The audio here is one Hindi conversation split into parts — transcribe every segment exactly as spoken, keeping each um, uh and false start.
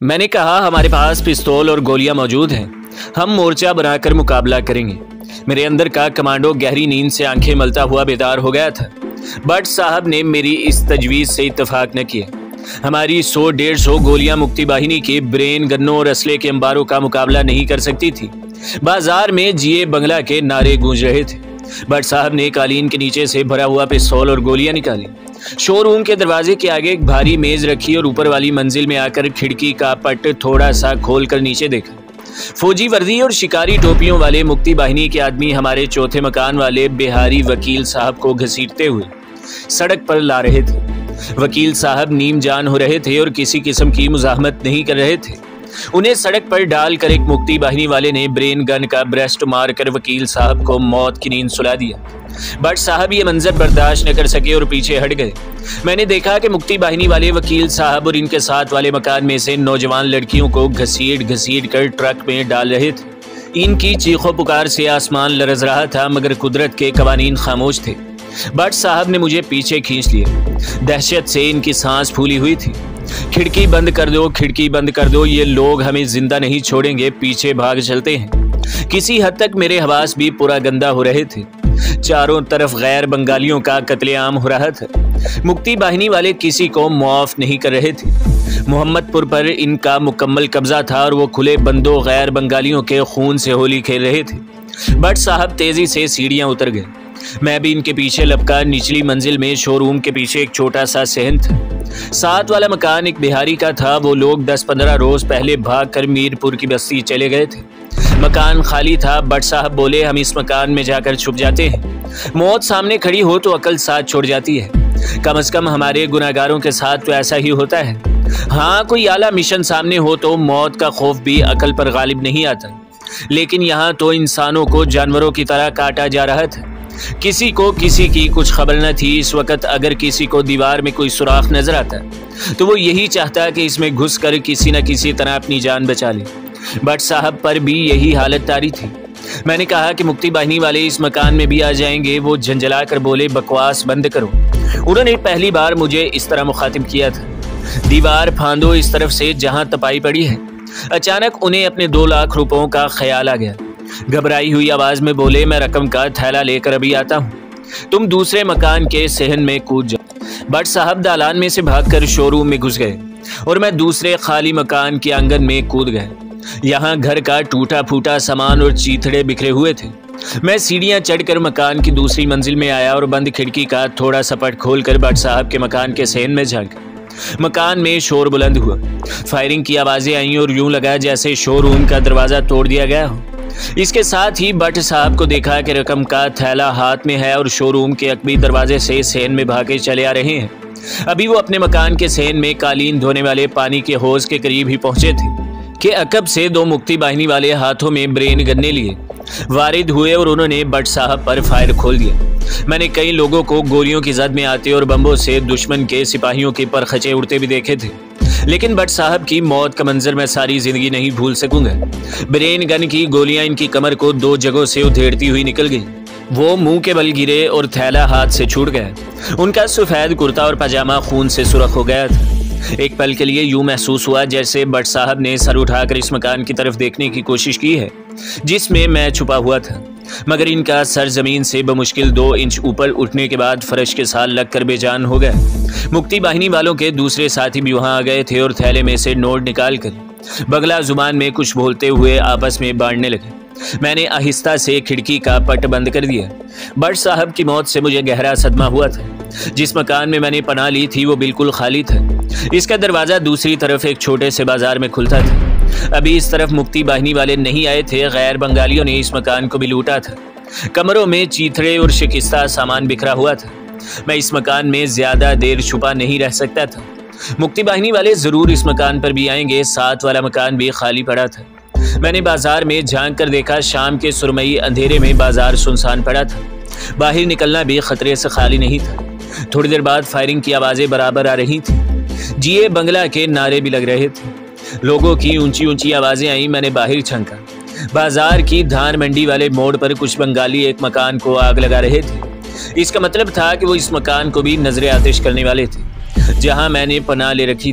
मैंने कहा, हमारे पास पिस्तौल और गोलियां मौजूद हैं, हम मोर्चा बनाकर मुकाबला करेंगे। मेरे अंदर का कमांडो गहरी नींद से आंखें मलता हुआ बेदार हो गया था। बट साहब ने मेरी इस तजवीज़ से इत्तेफाक न किया। हमारी सौ डेढ़ सौ गोलियां मुक्ति बाहिनी के ब्रेन गन्नों और असले के अंबारों का मुकाबला नहीं कर सकती थी। बाजार में जिए बंगला के नारे गूंज रहे थे। बट साहब ने कालीन के नीचे से भरा हुआ पिस्तौल और गोलियां निकाली। शोरूम के दरवाजे के आगे एक भारी मेज रखी और ऊपर वाली मंजिल में आकर खिड़की का पट थोड़ा सा खोल कर नीचे देखा। फौजी वर्दी और शिकारी टोपियों वाले मुक्ति बाहिनी के आदमी हमारे चौथे मकान वाले बिहारी वकील साहब को घसीटते हुए सड़क पर ला रहे थे। वकील साहब नीम जान हो रहे थे और किसी किस्म की मुजाहमत नहीं कर रहे थे। उन्हें सड़क पर डालकर एक मुक्ति बाहिनी वाले ने ब्रेन गन का ब्रेस्ट मारकर वकील साहब को मौत की नींद सुला दिया। बट साहब ये मंजर बर्दाश्त न कर सके और पीछे हट गए। मैंने देखा कि मुक्ति बाहिनी वाले वकील साहब और इनके साथ वाले मकान में से नौजवान लड़कियों को घसीट घसीट कर ट्रक में डाल रहे थे। इनकी चीखों पुकार से आसमान लरज रहा था, मगर कुदरत के कवानीन खामोश थे। बट साहब ने मुझे पीछे खींच लिया। दहशत से इनकी सांस फूली हुई थी। खिड़की बंद कर दो, खिड़की बंद कर दो, ये लोग हमें जिंदा नहीं छोड़ेंगे, पीछे भाग चलते हैं। किसी हद तक मेरे हवास भी पूरा गंदा हो रहे थे। चारों तरफ गैर बंगालियों का कत्लेआम हो रहा था। मुक्ति बाहिनी वाले किसी को मुआफ नहीं कर रहे थे। मोहम्मदपुर पर इनका मुकम्मल कब्जा था और वो खुले बंदों गैर बंगालियों के खून से होली खेल रहे थे। बट साहब तेजी से सीढ़ियां उतर गए। मैं भी इनके पीछे लपका निचली मंजिल में शोरूम के पीछे एक छोटा सा सहन था। साथ वाला मकान एक बिहारी का था। वो लोग दस पंद्रह रोज पहले भागकर मीरपुर की बस्ती चले गए थे। मकान खाली था। बट साहब बोले, हम इस मकान में जाकर छुप जाते हैं। मौत सामने खड़ी हो तो अकल साथ छोड़ जाती है। कम से कम हमारे गुनाहगारों के साथ तो ऐसा ही होता है। हाँ, कोई आला मिशन सामने हो तो मौत का खौफ भी अकल पर गालिब नहीं आता। लेकिन यहाँ तो इंसानों को जानवरों की तरह काटा जा रहा था। किसी को किसी की कुछ खबर न थी। इस वक्त अगर किसी को दीवार में कोई सुराख नजर आता तो वो यही चाहता कि इसमें घुसकर किसी न किसी तरह अपनी जान बचा ले। बट साहब पर भी यही हालत तारी थी। मैंने कहा कि मुक्ति बाहिनी वाले इस मकान में भी आ जाएंगे। वो झंझला कर बोले, बकवास बंद करो। उन्होंने पहली बार मुझे इस तरह मुखातिब किया था। दीवार फांदो इस तरफ से जहां तपाई पड़ी है। अचानक उन्हें अपने दो लाख रुपयों का ख्याल आ गया। घबराई हुई आवाज में बोले, मैं रकम का थैला लेकर अभी आता हूँ, तुम दूसरे मकान के सहन में कूद जाओ। बट साहब दालान में से भागकर शोरूम में घुस गए और मैं दूसरे खाली मकान के आंगन में कूद गया। यहाँ घर का टूटा फूटा सामान और चीथड़े बिखरे हुए थे। मैं सीढ़ियाँ चढ़कर मकान की दूसरी मंजिल में आया और बंद खिड़की का थोड़ा सा पट खोलकर बट साहब के मकान के सहन में झांका। मकान में शोर बुलंद हुआ। फायरिंग की आवाजें आई और यूं लगा जैसे शोरूम का दरवाजा तोड़ दिया गया हो। इसके साथ ही बट साहब को देखा कि रकम का थैला हाथ में है और शोरूम के अकबी दरवाजे से सहन में भागे चले आ रहे हैं। अभी वो अपने मकान के सहन में कालीन धोने वाले पानी के होज के करीब ही पहुंचे थे कि अकब से दो मुक्ति बाहिनी वाले हाथों में ब्रेन गन्ने लिए वारिद हुए और उन्होंने बट साहब पर फायर खोल दिया। मैंने कई लोगों को गोलियों की जद में आते और बम्बों से दुश्मन के सिपाहियों के परखचे उड़ते भी देखे थे। लेकिन बट साहब की मौत का मंजर मैं सारी जिंदगी नहीं भूल सकूंगा। ब्रेन गन की गोलियां इनकी कमर को दो जगहों से उधेड़ती हुई निकल गई। वो मुंह के बल गिरे और थैला हाथ से छूट गया। उनका सफेद कुर्ता और पजामा खून से सुर्ख हो गया था। एक पल के लिए यूं महसूस हुआ जैसे बट साहब ने सर उठाकर इस मकान की तरफ देखने की कोशिश की है जिसमें मैं छुपा हुआ था, मगर इनका सर जमीन से बमुश्किल दो इंच ऊपर उठने के बाद फर्श के साथ लगकर बेजान हो गया। मुक्ति बाहिनी वालों के दूसरे साथी भी वहां आ गए थे और थैले में से नोट निकालकर बगला जुबान में कुछ बोलते हुए आपस में बांटने लगे। मैंने आहिस्ता से खिड़की का पट बंद कर दिया। बट साहब की मौत से मुझे गहरा सदमा हुआ था। जिस मकान में मैंने पनाह ली थी वो बिल्कुल खाली था। इसका दरवाजा दूसरी तरफ एक छोटे से बाजार में खुलता था। अभी इस तरफ मुक्ति बाहिनी वाले नहीं आए थे। गैर बंगालियों ने इस मकान को भी लूटा था। कमरों में चीथड़े और शिकस्ता सामान बिखरा हुआ था। मैं इस मकान में ज्यादा देर छुपा नहीं रह सकता था। मुक्ति बाहिनी वाले जरूर इस मकान पर भी आएंगे। साथ वाला मकान भी खाली पड़ा था। मैंने बाजार में झांक कर देखा। शाम के सुरमई अंधेरे में बाजार सुनसान पड़ा था। बाहर निकलना भी खतरे से खाली नहीं था। थोड़ी देर बाद फायरिंग की आवाजें बराबर आ रही थी। जिए बंगला के नारे भी लग रहे थे। लोगों की ऊंची ऊंची आवाजें आई। मैंने बाहर छंका। बाजार की धान मंडी वाले मोड़ पर कुछ बंगाली एक मकान को आग लगा रहे थे। इसका मतलब था कि वो इस मकान को भी नजरे आतिश करने वाले थे जहां मैंने पनाह ले रखी थी।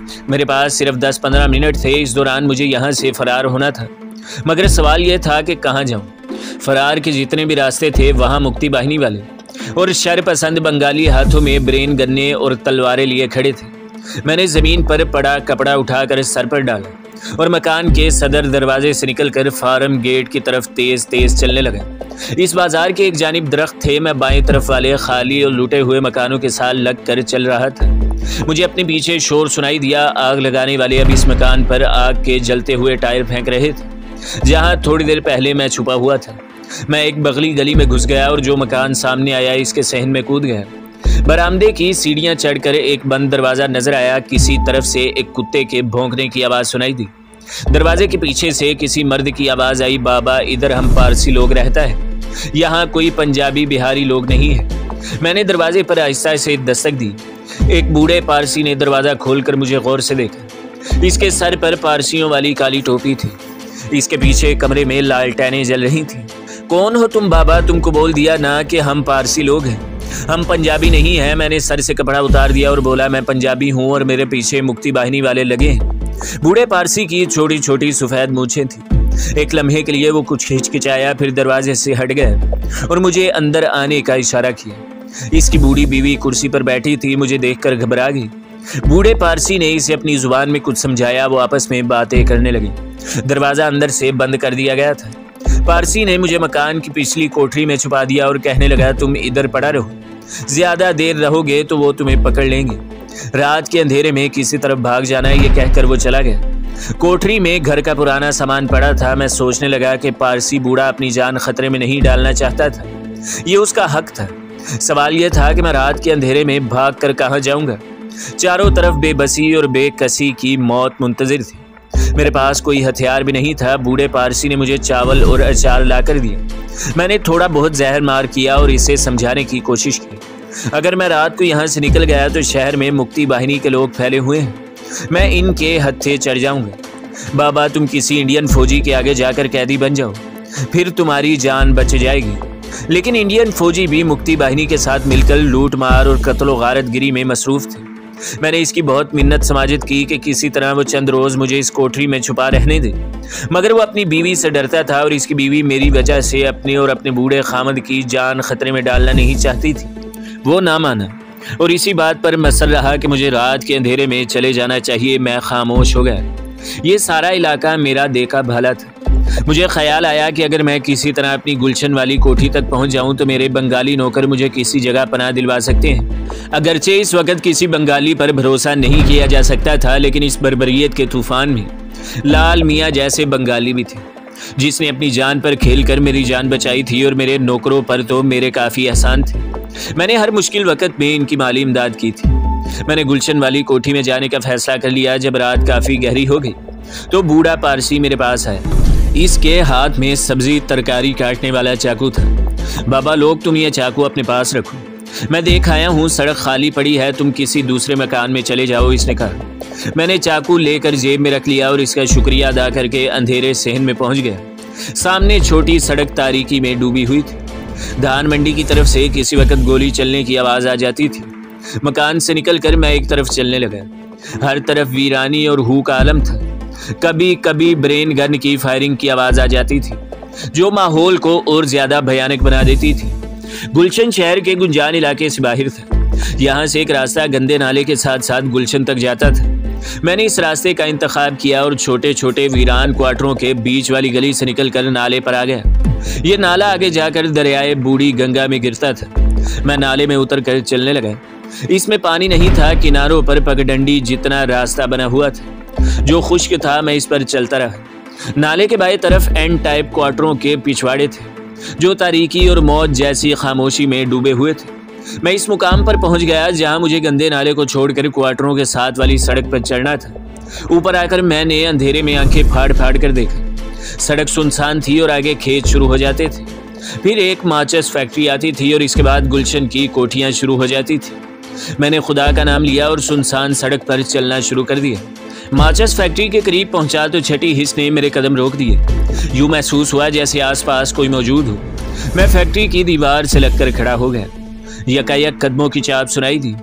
मेरे पास सिर्फ दस पंद्रह मिनट थे। इस दौरान मुझे यहाँ से फरार होना था, मगर सवाल यह था कि कहाँ जाऊँ। फरार के जितने भी रास्ते थे वहाँ मुक्ति बाहिनी वाले और शरपसंद बंगाली हाथों में ब्रेन गन्ने और तलवारें लिए खड़े थे। मैंने ज़मीन पर पड़ा कपड़ा उठाकर सर पर डाला और मकान के सदर दरवाजे से निकलकर फार्म गेट की तरफ तेज तेज चलने लगा। इस बाजार के एक जानिब दरख्त थे। मैं बाएं तरफ वाले खाली और लूटे हुए मकानों के साथ लग कर चल रहा था। मुझे अपने पीछे शोर सुनाई दिया। आग लगाने वाले अब इस मकान पर आग के जलते हुए टायर फेंक रहे थे जहाँ थोड़ी देर पहले मैं छुपा हुआ था। मैं एक बगली गली में घुस गया और जो मकान सामने आया इसके सहन में कूद गया। बरामदे की सीढ़ियां चढ़कर एक बंद दरवाजा नजर आया। किसी तरफ से एक कुत्ते के भौंकने की आवाज सुनाई दी। दरवाजे के पीछे से किसी मर्द की आवाज आई, बाबा इधर हम पारसी लोग रहता है, यहाँ कोई पंजाबी बिहारी लोग नहीं है। मैंने दरवाजे पर आहिस्ता से दस्तक दी। एक बूढ़े पारसी ने दरवाजा खोलकर मुझे गौर से देखा। इसके सर पर पारसियों वाली काली टोपी थी। इसके पीछे कमरे में लालटेनें जल रही थी। कौन हो तुम बाबा? तुमको बोल दिया ना कि हम पारसी लोग हैं, हम पंजाबी नहीं हैं। मैंने सर से कपड़ा उतार दिया और बोला मैं पंजाबी हूँ और मेरे पीछे मुक्ति बाहिनी वाले लगे हैं। बूढ़े पारसी की छोटी छोटी सफेद मूछें थी। एक लम्हे के लिए वो कुछ हिचकिचाया, फिर दरवाजे से हट गया और मुझे अंदर आने का इशारा किया। इसकी बूढ़ी बीवी कुर्सी पर बैठी थी। मुझे देखकर घबरा गई। बूढ़े पारसी ने इसे अपनी जुबान में कुछ समझाया। वो आपस में बातें करने लगी। दरवाजा अंदर से बंद कर दिया गया था। पारसी ने मुझे मकान की पिछली कोठरी में छुपा दिया और कहने लगा तुम इधर पड़ा रहो, ज्यादा देर रहोगे तो वो तुम्हें पकड़ लेंगे। रात के अंधेरे में किसी तरफ भाग जाना है, ये कहकर वो चला गया। कोठरी में घर का पुराना सामान पड़ा था। मैं सोचने लगा कि पारसी बूढ़ा अपनी जान खतरे में नहीं डालना चाहता था, ये उसका हक था। सवाल यह था कि मैं रात के अंधेरे में भाग कर कहाँ जाऊंगा। चारों तरफ बेबसी और बेकसी की मौत मुंतजिर थी। मेरे पास कोई हथियार भी नहीं था। बूढ़े पारसी ने मुझे चावल और अचार ला कर दिया। मैंने थोड़ा बहुत जहर मार किया और इसे समझाने की कोशिश की। अगर मैं रात को यहाँ से निकल गया तो शहर में मुक्ति बाहिनी के लोग फैले हुए हैं, मैं इनके हत्थे चढ़ जाऊंगा। बाबा तुम किसी इंडियन फौजी के आगे जाकर कैदी बन जाओ, फिर तुम्हारी जान बच जाएगी। लेकिन इंडियन फौजी भी मुक्ति बाहिनी के साथ मिलकर लूट मार और कत्ल गारत गिरी में मसरूफ थे। मैंने इसकी बहुत मिन्नत समाजित की कि किसी तरह वो चंद रोज मुझे इस कोठरी में छुपा रहने दे, मगर वो अपनी बीवी से डरता था और इसकी बीवी मेरी वजह से अपने और अपने बूढ़े खामद की जान खतरे में डालना नहीं चाहती थी। वो ना माना और इसी बात पर मसर रहा कि मुझे रात के अंधेरे में चले जाना चाहिए। मैं खामोश हो गया। ये सारा इलाका मेरा देखा भाला था। मुझे ख्याल आया कि अगर मैं किसी तरह अपनी गुलशन वाली कोठी तक पहुंच जाऊं तो मेरे बंगाली नौकर मुझे किसी जगह पनाह दिलवा सकते हैं। अगरचे इस वक्त किसी बंगाली पर भरोसा नहीं किया जा सकता था, लेकिन इस बर्बरियत के तूफान में लाल मियाँ जैसे बंगाली भी थे, जिसने अपनी जान पर खेलकर मेरी जान बचाई थी और मेरे नौकरों पर तो मेरे काफ़ी एहसान थे। मैंने हर मुश्किल वक्त में इनकी माली इमदाद की थी। मैंने गुलशन वाली कोठी में जाने का फैसला कर लिया। जब रात काफ़ी गहरी हो गई तो बूढ़ा पारसी मेरे पास आया। इसके हाथ में सब्जी तरकारी काटने वाला चाकू था। बाबा लोग तुम ये चाकू अपने पास रखो, मैं देख आया हूँ सड़क खाली पड़ी है, तुम किसी दूसरे मकान में चले जाओ, इसने कहा। मैंने चाकू लेकर जेब में रख लिया और इसका शुक्रिया अदा करके अंधेरे सहन में पहुंच गया। सामने छोटी सड़क तारीकी में डूबी हुई थी। धान मंडी की तरफ से किसी वक्त गोली चलने की आवाज़ आ जाती थी। मकान से निकलकर मैं एक तरफ चलने लगा। हर तरफ वीरानी और हू का आलम था। कभी कभी ब्रेन गन की फायरिंग की आवाज़ आ जाती थी, जो माहौल को और ज़्यादा भयानक बना देती थी। गुलशन शहर के गुंजान इलाके से बाहर था। यहाँ से एक रास्ता गंदे नाले के साथ साथ गुलशन तक जाता था। मैंने इस रास्ते का इंतखाब किया और छोटे छोटे वीरान क्वार्टरों के बीच वाली गली से निकलकर नाले पर आ गया। ये नाला आगे जाकर दरियाए बूढ़ी गंगा में गिरता था। मैं नाले में उतर कर चलने लगा। इसमें पानी नहीं था, किनारों पर पगडंडी जितना रास्ता बना हुआ था जो खुश्क था। मैं इस पर चलता रहा। नाले के बाएं तरफ एन टाइप क्वार्टरों के पिछवाड़े थे जो तारीकी और मौत जैसी खामोशी में डूबे हुए थे। मैं इस मुकाम पर पहुंच गया जहां मुझे गंदे नाले को छोड़कर क्वार्टरों के साथ वाली सड़क पर चढ़ना था। ऊपर आकर मैंने अंधेरे में आंखें फाड़ फाड़ कर देखा। सड़क सुनसान थी और आगे खेत शुरू हो जाते थे। फिर एक माचिस फैक्ट्री आती थी और इसके बाद गुलशन की कोठियाँ शुरू हो जाती थी। मैंने खुदा का नाम लिया और सुनसान सड़क पर चलना शुरू कर दिया। माचिस फैक्ट्री के करीब पहुंचा तो छठी हिस्स ने मेरे कदम रोक दिए। यूं महसूस हुआ जैसे आसपास कोई मौजूद हो। मैं फैक्ट्री की दीवार से लगकर खड़ा हो गया। यकायक कदमों की चाप सुनाई दी।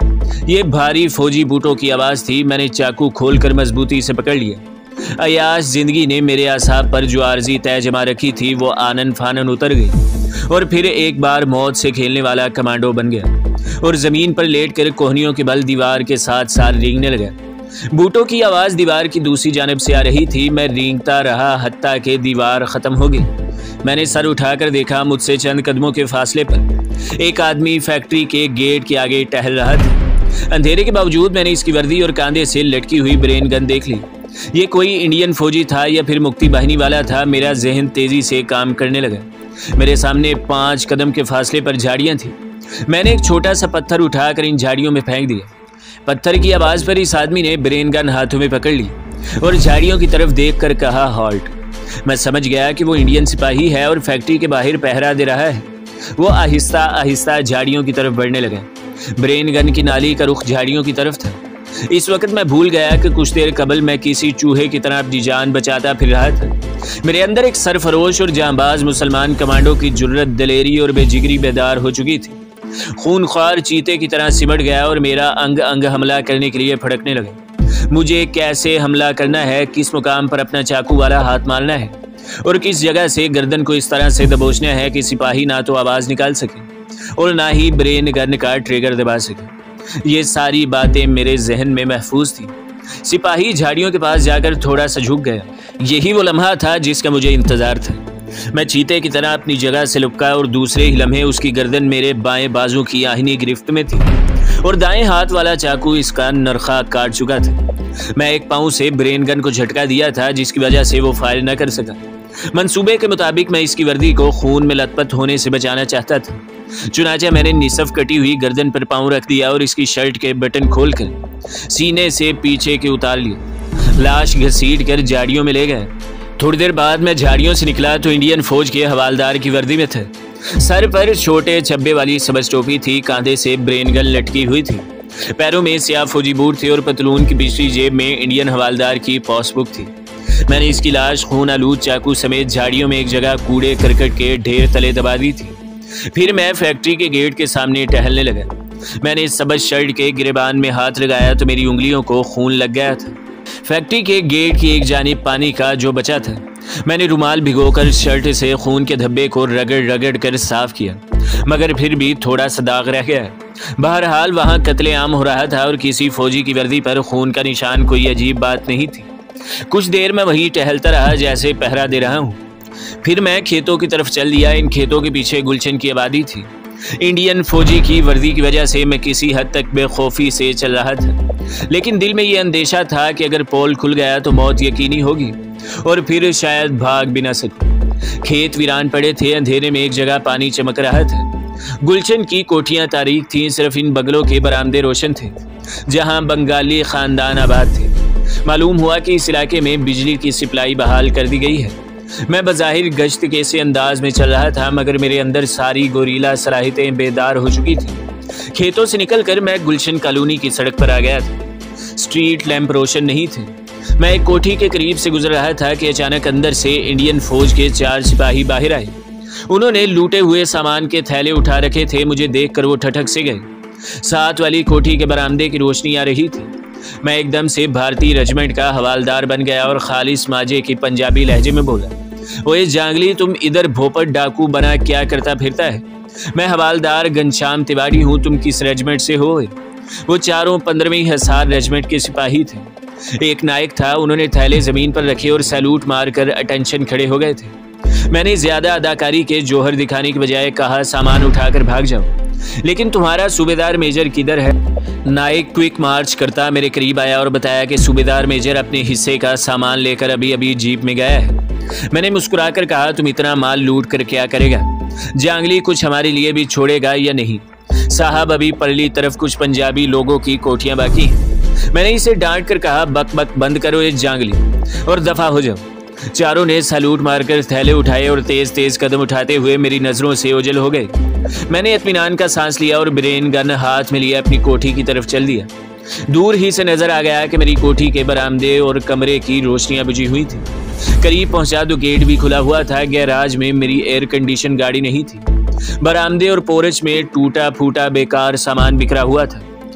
ये भारी फौजी बूटों की आवाज़ थी। मैंने चाकू खोलकर मजबूती से पकड़ लिया। अयाश जिंदगी ने मेरे आसाब पर जो आर्जी तय जमा रखी थी वो आनन फानन उतर गई और फिर एक बार मौत से खेलने वाला कमांडो बन गया और ज़मीन पर लेटकर कोहनियों के बल दीवार के साथ साथ रेंगने लगा। बूटों की आवाज़ दीवार की दूसरी जानब से आ रही थी। मैं रेंगता रहा हत्ता के दीवार ख़त्म हो गई। मैंने सर उठाकर देखा, मुझसे चंद कदमों के फासले पर एक आदमी फैक्ट्री के गेट के आगे टहल रहा था। अंधेरे के बावजूद मैंने इसकी वर्दी और कांधे से लटकी हुई ब्रेन गन देख ली। ये कोई इंडियन फौजी था या फिर मुक्ति बाहिनी वाला था। मेरा जहन तेजी से काम करने लगा। मेरे सामने पाँच कदम के फासले पर झाड़ियाँ थी। मैंने एक छोटा सा पत्थर उठाकर इन झाड़ियों में फेंक दिया। पत्थर की आवाज़ पर इस आदमी ने ब्रेन गन हाथों में पकड़ ली और झाड़ियों की तरफ देखकर कहा, हॉल्ट। मैं समझ गया कि वो इंडियन सिपाही है और फैक्ट्री के बाहर पहरा दे रहा है। वो आहिस्ता आहिस्ता झाड़ियों की तरफ बढ़ने लगा। ब्रेन गन की नाली का रुख झाड़ियों की तरफ था। इस वक्त मैं भूल गया कि कुछ देर कबल मैं किसी चूहे की तरह अपनी जान बचाता फिर रहा था। मेरे अंदर एक सरफरोश और जांबाज मुसलमान कमांडो की जुर्रत, दलेरी और बेजिगरी बेदार हो चुकी थी। खूनख्वार चीते की तरह सिमट गया और मेरा अंग अंग हमला करने के लिए फड़कने लगा। मुझे कैसे हमला करना है, किस मुकाम पर अपना चाकू वाला हाथ मारना है और किस जगह से गर्दन को इस तरह से दबोचना है कि सिपाही ना तो आवाज़ निकाल सके और ना ही ब्रेन गन का ट्रिगर दबा सके। ये सारी बातें मेरे जहन में महफूज थी। सिपाही झाड़ियों के पास जाकर थोड़ा सा झुक गया। यही वो लम्हा था जिसका मुझे इंतजार था। मैं चीते की तरह अपनी जगह से लुपका और दूसरे ही लम्हे उसकी गर्दन मेरे बाएं बाजू की आहिनी गिरफ्त में थी और दाएं हाथ वाला चाकू इसका नरखा काट चुका था। मैं एक पाँव से ब्रेन गन को झटका दिया था जिसकी वजह से वो फायर न कर सका। मंसूबे के मुताबिक मैं इसकी वर्दी को खून में लथपथ होने से बचाना चाहता था। चुनाचे मैंने निसफ कटी हुई गर्दन पर पाँव रख दिया और इसकी शर्ट के बटन खोलकर सीने से पीछे के उतार लिया। लाश घसीट कर झाड़ियों में ले गए। थोड़ी देर बाद मैं झाड़ियों से निकला तो इंडियन फौज के हवालदार की वर्दी में थे। सर पर छोटे छब्बे वाली सबज टोपी थी, कांधे से ब्रेन गन लटकी हुई थी, पैरों में स्याह फौजी बूट थे और पतलून की पिछली जेब में इंडियन हवालदार की पासबुक थी। मैंने इसकी लाश खून आलूद चाकू समेत झाड़ियों में एक जगह कूड़े करकट के ढेर तले दबा दी थी। फिर मैं फैक्ट्री के गेट के सामने टहलने लगा। मैंने सबज शर्ट के गिरेबान में हाथ लगाया तो मेरी उंगलियों को खून लग गया था। फैक्ट्री के गेट की एक जानिब पानी का जो बचा था, मैंने रुमाल भिगोकर शर्ट से खून के धब्बे को रगड़ रगड़ कर साफ किया, मगर फिर भी थोड़ा सा दाग रह गया। बहरहाल वहाँ कत्लेआम हो रहा था और किसी फौजी की वर्दी पर खून का निशान कोई अजीब बात नहीं थी। कुछ देर मैं वहीं टहलता रहा जैसे पहरा दे रहा हूँ। फिर मैं खेतों की तरफ चल दिया। इन खेतों के पीछे गुलशन की आबादी थी। इंडियन फौजी की वर्दी की वजह से मैं किसी हद तक बेखौफी से चल रहा था, लेकिन दिल में यह अंदेशा था कि अगर पोल खुल गया तो मौत यकीनी होगी और फिर शायद भाग भी ना सकूं। खेत वीरान पड़े थे। अंधेरे में एक जगह पानी चमक रहा था। गुलशन की कोठियां तारीक थीं। सिर्फ इन बंगलों के बरामदे रोशन थे जहां बंगाली खानदान आबाद थे। मालूम हुआ कि इस इलाके में बिजली की सप्लाई बहाल कर दी गई है। मैं बज़ाहिर गश्त के से अंदाज में चल रहा था, मगर मेरे अंदर सारी गोरीला सलाहियतें बेदार हो चुकी थी। खेतों से निकलकर मैं गुलशन कॉलोनी की सड़क पर आ गया था। स्ट्रीट लैंप रोशन नहीं थे। मैं एक कोठी के करीब से गुजर रहा था कि अचानक अंदर से इंडियन फौज के चार सिपाही बाहर आए। उन्होंने लूटे हुए सामान के थैले उठा रखे थे। मुझे देखकर वो ठठक से गए। साथ वाली कोठी के बरामदे की रोशनी आ रही थी। मैं एकदम से भारतीय रेजिमेंट का हवालदार बन गया और खालिस माजे की पंजाबी लहजे में बोला, ओए जांगली, तुम इधर भोपट डाकू बना क्या करता फिरता है? मैं हवालदार घनश्याम तिवारी हूँ। तुम किस रेजिमेंट से हो? वो चारों पंद्रहवीं हिसार रेजिमेंट के सिपाही थे। एक नायक था। उन्होंने थैले जमीन पर रखे और सैल्यूट मारकर अटेंशन खड़े हो गए थे। मैंने ज्यादा अदाकारी के जोहर दिखाने की बजाय कहा, सामान उठाकर भाग जाओ। लेकिन तुम्हारा सूबेदार मेजर किधर है? नायक क्विक मार्च करता मेरे करीब आया और बताया कि सूबेदार मेजर अपने हिस्से का सामान लेकर अभी अभी जीप में गया है। मैंने मुस्कुराकर कहा, तुम इतना माल लूट कर क्या करेगा? जांगली कुछ हमारे लिए भी छोड़ेगा या नहीं? साहब, अभी परली तरफ कुछ पंजाबी लोगों की कोठियां बाकी हैं। मैंने इसे डांट कर कहा, बक बक बंद करो ये जांगली और दफा हो जाओ। चारों ने सैल्यूट मारकर थैले उठाए और तेज तेज कदम उठाते हुए मेरी नजरों से ओझल हो गए। मैंने इत्मीनान का सांस लिया और ब्रेन गन हाथ में लिए अपनी कोठी की तरफ चल दिया। दूर ही से नजर आ गया कि मेरी कोठी के बरामदे और कमरे की रोशनियां बुझी हुई थी। करीब पहुंचा तो गेट भी खुला हुआ था। गैराज में मेरी एयर कंडीशन गाड़ी नहीं थी। बरामदे और पोर्च में टूटा फूटा बेकार सामान बिखरा हुआ था।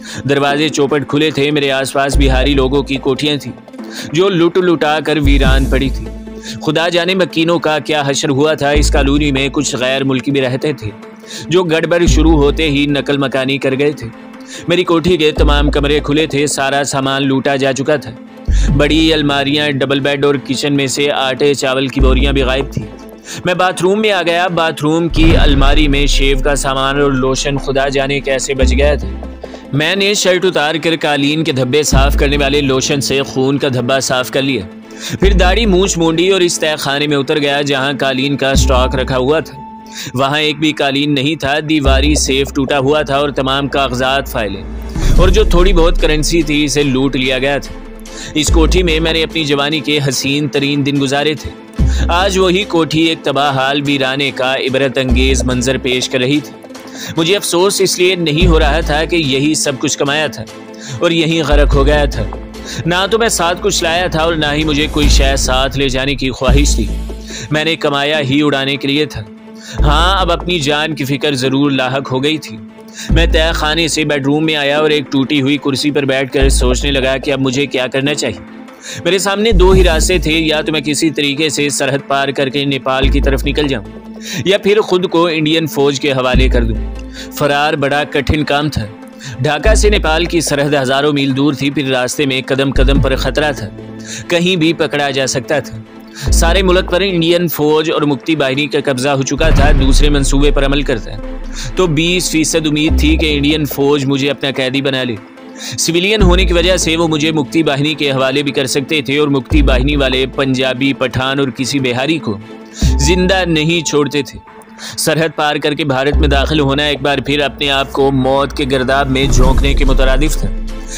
दरवाजे चौपट खुले थे। मेरे आसपास बिहारी लोगों की कोठियां थी जो लुट लुटा कर वीरान पड़ी थी। खुदा जाने मकीनों का क्या हशर हुआ था। इस कॉलोनी में कुछ गैर मुल्की भी रहते थे जो गड़बड़ शुरू होते ही नकल मकानी कर गए थे। मेरी कोठी के तमाम कमरे खुले थे। सारा सामान लूटा जा चुका था। बड़ी अलमारियां, डबल बेड और किचन में से आटे चावल की बोरियां भी गायब थी। मैं बाथरूम में आ गया। बाथरूम की अलमारी में शेव का सामान और लोशन खुदा जाने कैसे बच गया था। मैंने शर्ट उतार कर कालीन के धब्बे साफ करने वाले लोशन से खून का धब्बा साफ कर लिया। फिर दाढ़ी मूछ मूंडी और इस तय खाने में उतर गया जहां कालीन का स्टॉक रखा हुआ था। वहां एक भी कालीन नहीं था। दीवारी सेफ टूटा हुआ था और तमाम कागजात, फाइलें और जो थोड़ी बहुत करेंसी थी इसे लूट लिया गया था। इस कोठी में मैंने अपनी जवानी के हसीन तरीन दिन गुजारे थे। आज वही कोठी एक तबाहाल वीराने का इबरत अंगेज मंजर पेश कर रही थी। मुझे अफसोस इसलिए नहीं हो रहा था कि यही सब कुछ कमाया था और यहीं गरक हो गया था। ना तो मैं साथ कुछ लाया था और ना ही मुझे कोई शय साथ ले जाने की ख्वाहिश थी। मैंने कमाया ही उड़ाने के लिए था। हाँ, अब अपनी जान की फिक्र जरूर लाहक हो गई थी। मैं तय खाने से बेडरूम में आया और एक टूटी हुई कुर्सी पर बैठकर सोचने लगा कि अब मुझे क्या करना चाहिए। मेरे सामने दो ही रास्ते थे, या तो मैं किसी तरीके से सरहद पार करके नेपाल की तरफ निकल जाऊं या फिर खुद को इंडियन फौज के हवाले कर दूं। फरार बड़ा कठिन काम था। ढाका से नेपाल की सरहद हजारों मील दूर थी। फिर रास्ते में कदम कदम पर खतरा था, कहीं भी पकड़ा जा सकता था। सारे मुल्क पर इंडियन फौज और मुक्ति बाहिनी का कब्जा हो चुका था। दूसरे मंसूबे पर अमल करता है तो बीस फीसद उम्मीद थी कि इंडियन फौज मुझे अपना कैदी बना ले। सिविलियन होने की वजह से वो मुझे मुक्ति बाहिनी के हवाले भी कर सकते थे और मुक्ति बाहिनी वाले पंजाबी, पठान और किसी बिहारी को जिंदा नहीं छोड़ते थे। सरहद पार करके भारत में दाखिल होना एक बार फिर अपने आप को मौत के गर्दाब में झोंकने के मुतरादिफ था।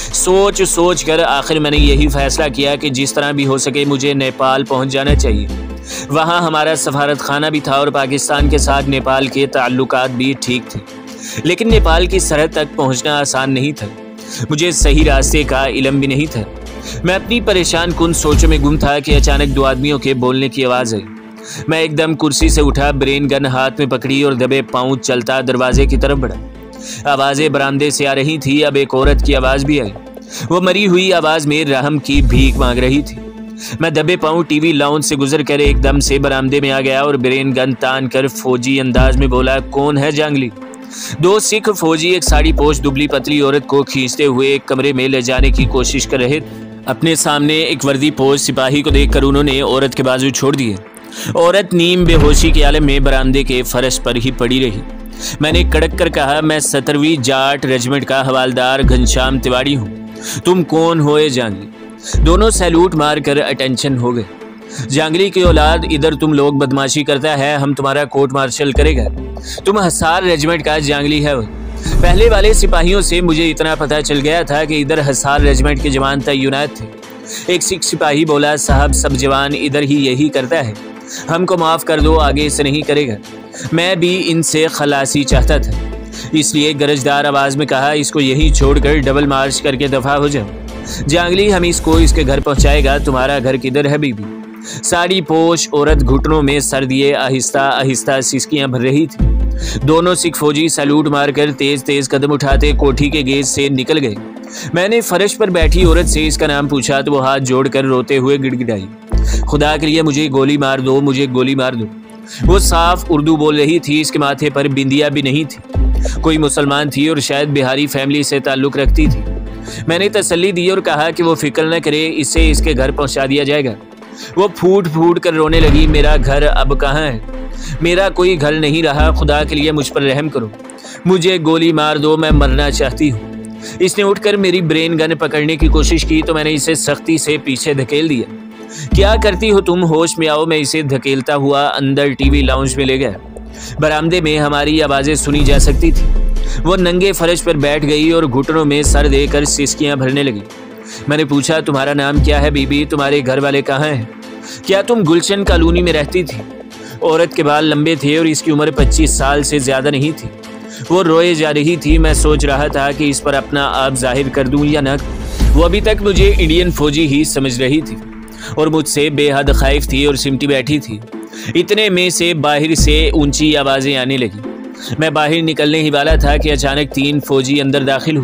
सोच सोच कर आखिर मैंने यही फैसला किया कि जिस तरह भी हो सके मुझे नेपाल पहुंच जाना चाहिए। वहां हमारा सफारत खाना भी था और पाकिस्तान के साथ नेपाल के ताल्लुकात भी ठीक थे, लेकिन नेपाल की सरहद तक पहुंचना आसान नहीं था। मुझे सही रास्ते का इल्म भी नहीं था। मैं अपनी परेशान कुन सोचों में गुम था कि अचानक दो आदमियों के बोलने की आवाज़ आई। मैं एकदम कुर्सी से उठा, ब्रेन गन हाथ में पकड़ी और दबे पांव चलता दरवाजे की तरफ बढ़ा। आवाज़ें बरामदे से आ रही थी। अब एक औरत की आवाज़ भी आई। वो मरी हुई आवाज़ में रहम की भीख मांग रही थी। मैं दबे पांव टीवी लाउंज से गुजर कर एकदम से बरामदे में आ गया और ब्रेन गन तान कर फौजी अंदाज में बोला, कौन है जांगली? दो सिख फौजी एक साड़ी पोश दुबली पतली औरत को खींचते हुए एक कमरे में ले जाने की कोशिश कर रहे थे। अपने सामने एक वर्दी पोश सिपाही को देखकर उन्होंने औरत के बाजू छोड़ दिए। औरत नीम बेहोशी के आलम में बरामदे के फर्श पर ही पड़ी रही। मैंने कड़क कर कहा, मैं सत्रहवीं जाट रेजिमेंट का हवालदार घनश्याम तिवारी हूँ। तुम कौन हो ये जांगली? दोनों सैल्यूट मार कर अटेंशन हो गए। जांगली की औलाद, इधर तुम लोग बदमाशी करता है, हम तुम्हारा कोर्ट मार्शल करेगा। तुम हसार रेजिमेंट का जांगली है। पहले वाले सिपाहियों से मुझे इतना पता चल गया था कि इधर हसार रेजिमेंट के जवान तैनात थे। एक सिख सिपाही बोला, साहब सब जवान इधर ही यही करता है, हमको माफ़ कर दो, आगे से नहीं करेगा। मैं भी इनसे खलासी चाहता था, इसलिए गरजदार आवाज़ में कहा, इसको यहीं छोड़कर डबल मार्च करके दफ़ा हो जाओ। जांगली, हम इसको इसके घर पहुंचाएगा। तुम्हारा घर किधर है बीबी? साड़ी पोश औरत घुटनों में सर दिए आहिस्ता आहिस्ता सिसकियां भर रही थी। दोनों सिख फौजी सैल्यूट मारकर तेज तेज कदम उठाते कोठी के गेट से निकल गए। मैंने फर्श पर बैठी औरत से इसका नाम पूछा तो वो हाथ जोड़कर रोते हुए गिड़गिड़ाई, खुदा के लिए मुझे गोली मार दो, मुझे गोली मार दो। वो साफ उर्दू बोल रही थी। इसके माथे पर बिंदिया भी नहीं थी। कोई मुसलमान थी और शायद बिहारी फैमिली से ताल्लुक़ रखती थी। मैंने तसल्ली दी और कहा कि वो फिक्र न करे, इसे इसके घर पहुंचा दिया जाएगा। वो फूट फूट कर रोने लगी, मेरा घर अब कहाँ है? मेरा कोई घर नहीं रहा, खुदा के लिए मुझ पर रहम करो, मुझे गोली मार दो, मैं मरना चाहती हूँ। इसने उठकर मेरी ब्रेन गन पकड़ने की कोशिश की तो मैंने इसे सख्ती से पीछे धकेल दिया। क्या करती हो तुम? होश में आओ। मैं इसे धकेलता हुआ अंदर टीवी लाउंज में ले गया। बरामदे में हमारी आवाज़ें सुनी जा सकती थी। वो नंगे फर्श पर बैठ गई और घुटनों में सर देकर सिसकियां भरने लगी। मैंने पूछा, तुम्हारा नाम क्या है बीबी? तुम्हारे घर वाले कहाँ हैं? क्या तुम गुलशन कॉलोनी में रहती थी? औरत के बाल लंबे थे और इसकी उम्र पच्चीस साल से ज़्यादा नहीं थी। वो रोए जा रही थी। मैं सोच रहा था कि इस पर अपना आप जाहिर कर दूं या न। वो अभी तक मुझे इंडियन फौजी ही समझ रही थी और मुझसे बेहद खौफ थी और सिमटी बैठी थी। इतने में से बाहर से ऊंची आवाज़ें आने लगी। मैं बाहर निकलने ही वाला था कि अचानक तीन फौजी अंदर दाखिल हुए।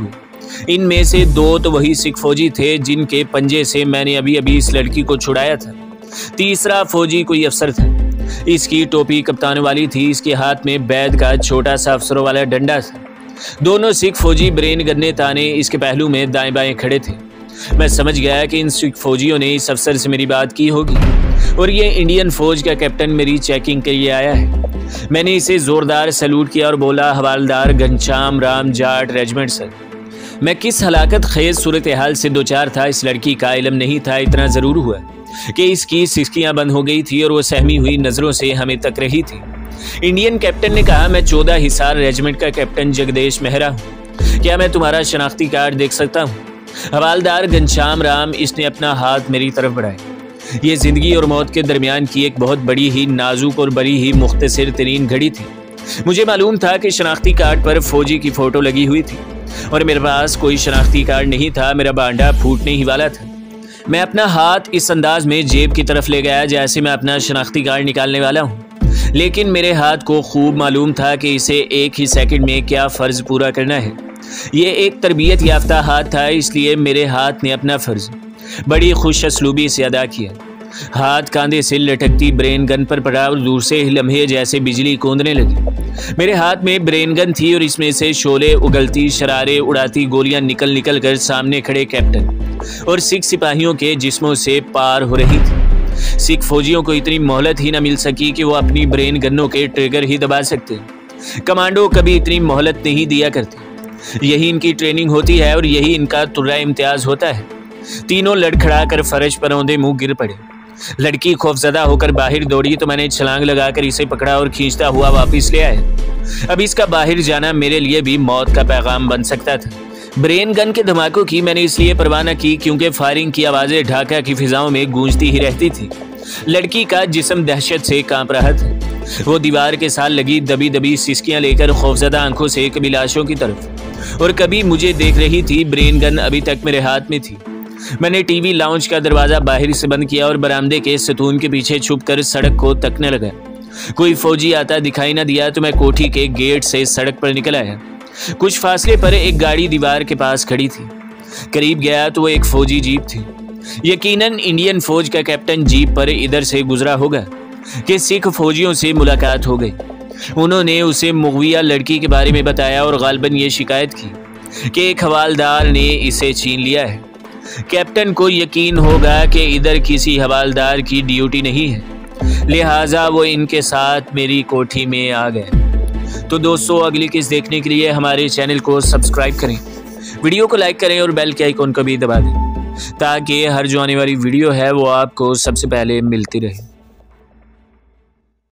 इनमें से दो तो वही सिख फौजी थे जिनके पंजे से मैंने अभी अभी इस लड़की को छुड़ाया था। तीसरा फौजी कोई अफसर था। इसकी टोपी कप्तान वाली थी, इसके हाथ में बैद का छोटा सा अफसरों वाला डंडा था। दोनों सिख फौजी ब्रेन गन्ने ताने इसके पहलू में दाएं बाएं खड़े थे। मैं समझ गया कि इन सिख फौजियों ने इस अफसर से मेरी बात की होगी और ये इंडियन फौज का कैप्टन मेरी चेकिंग के लिए आया है। मैंने इसे जोरदार सैल्यूट किया और बोला, हवालदार घनश्याम राम जाट रेजिमेंट सर। मैं किस हलाकत खेज सूरत हाल से दो चार था इस लड़की का इल्म नहीं था। इतना ज़रूर हुआ कि इसकी सिसकियाँ बंद हो गई थी और वो सहमी हुई नज़रों से हमें तक रही थी। इंडियन कैप्टन ने कहा, मैं चौदह हिसार रेजिमेंट का कैप्टन जगदेश मेहरा हूँ, क्या मैं तुम्हारा शनाख्ती कार्ड देख सकता हूँ? हवालदार घनश्याम राम, इसने अपना हाथ मेरी तरफ बढ़ाया। ये ज़िंदगी और मौत के दरमियान की एक बहुत बड़ी ही नाजुक और बड़ी ही मुख्तसर तरीन घड़ी थी। मुझे मालूम था कि शनाख्ती कार्ड पर फौजी की फ़ोटो लगी हुई थी और मेरे पास कोई शनाख्ती कार्ड नहीं था। मेरा बांडा फूटने ही वाला था। मैं अपना हाथ इस अंदाज में जेब की तरफ ले गया जैसे मैं अपना शनाख्ती कार्ड निकालने वाला हूँ, लेकिन मेरे हाथ को खूब मालूम था कि इसे एक ही सेकंड में क्या फ़र्ज़ पूरा करना है। ये एक तरबियत याफ्ता हाथ था, इसलिए मेरे हाथ ने अपना फ़र्ज़ बड़ी खुश असलूबी से अदा किया। हाथ कांधे से लटकती ब्रेन गन पर पड़ा और दूर से लम्हे जैसे बिजली कूदने लगी। मेरे हाथ में ब्रेन गन थी और इसमें से शोले उगलती, शरारे उड़ाती गोलियां निकल निकल कर सामने खड़े कैप्टन और सिख सिपाहियों के जिस्मों से पार हो रही थी। सिख फौजियों को इतनी मोहलत ही न मिल सकी कि वो अपनी ब्रेन गनों के ट्रिगर ही दबा सकते। कमांडो कभी इतनी मोहलत नहीं दिया करते। यही इनकी ट्रेनिंग होती है और यही इनका तुर्रा इम्तियाज होता है। तीनों लड़खड़ा कर फर्श पर औंधे मुंह गिर पड़े। लड़की खौफजदा होकर बाहर दौड़ी तो मैंने छलांग लगाकर इसे पकड़ा और खींचता हुआ वापस ले आया। अब इसका बाहर जाना मेरे लिए भी मौत का पैगाम बन सकता था। ब्रेन गन के धमाकों की मैंने इसलिए परवाह न की क्योंकि फायरिंग की आवाज़ें ढाका की फिजाओं में गूंजती ही रहती थी। लड़की का जिस्म दहशत से कांप रहा था। वो दीवार के साथ लगी दबी दबी सिसकियां लेकर खौफजदा आंखों से कभी लाशों की तरफ और कभी मुझे देख रही थी। ब्रेन गन अभी तक मेरे हाथ में थी। मैंने टीवी लाउंज का दरवाज़ा बाहर से बंद किया और बरामदे के सतून के पीछे छुपकर सड़क को तकने लगा। कोई फौजी आता दिखाई न दिया तो मैं कोठी के गेट से सड़क पर निकल आया। कुछ फासले पर एक गाड़ी दीवार के पास खड़ी थी। करीब गया तो वो एक फौजी जीप थी। यकीनन इंडियन फौज का कैप्टन जीप पर इधर से गुजरा होगा कि सिख फौजियों से मुलाकात हो गई। उन्होंने उसे मुगविया लड़की के बारे में बताया और गालिबन ये शिकायत की कि एक हवालदार ने इसे छीन लिया है। कैप्टन को यकीन होगा कि इधर किसी हवालदार की ड्यूटी नहीं है, लिहाजा वो इनके साथ मेरी कोठी में आ गए। तो दोस्तों, अगली किस्त देखने के लिए हमारे चैनल को सब्सक्राइब करें, वीडियो को लाइक करें और बेल के आइकॉन को भी दबा दें ताकि हर जो आने वाली वीडियो है वो आपको सबसे पहले मिलती रहे।